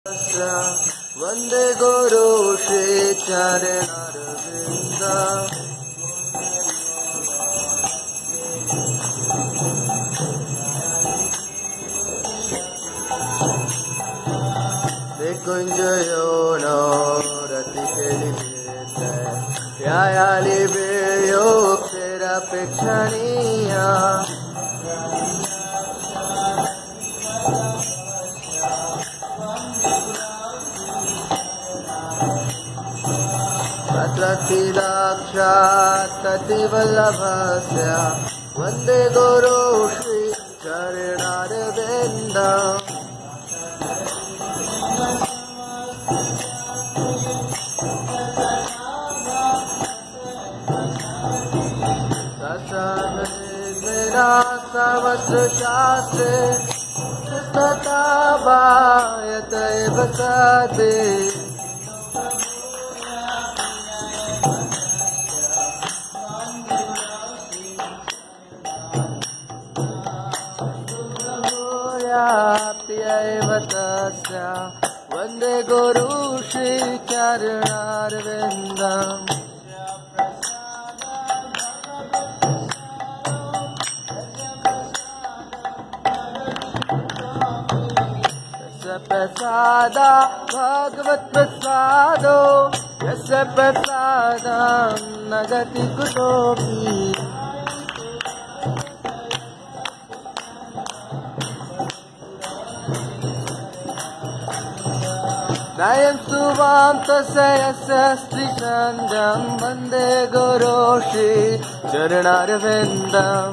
वंदे गुरु Shri चरणारविंद निकुंजयो no रतिकेलिते यायाली बेयोक्तिरपेक्षणीया तत्किदाक्षात् कतिवल्लभस्य वन्दे गुरु श्री चरणारविन्दम् सहस्रशास्त्रे तथा वायतैव सदे प्यैव तस्य वन्दे गुरु श्री चरणारविन्दम् प्रसादा भगवत् प्रसादो यस्य प्रसादं न गति कुतोऽपि नयं सुवां तस्य यस्य स्त्रीचन्द्रं वन्दे गुरो श्री चरणारविन्दम्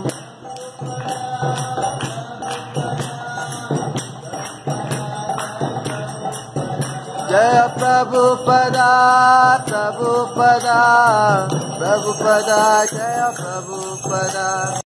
जय प्रभुपदा प्रभुपदा प्रभुपदा जय प्रभुपदा।